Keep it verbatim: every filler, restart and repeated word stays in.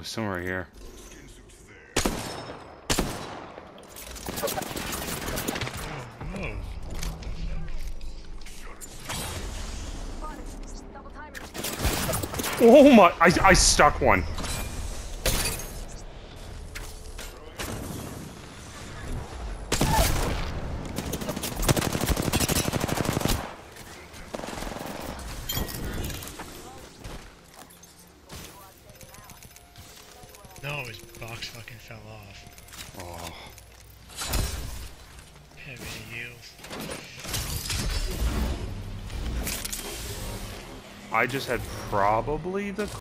it's somewhere here. Oh, Oh my! I I stuck one. no, his box fucking fell off. Oh. Heavy heals. I just had probably the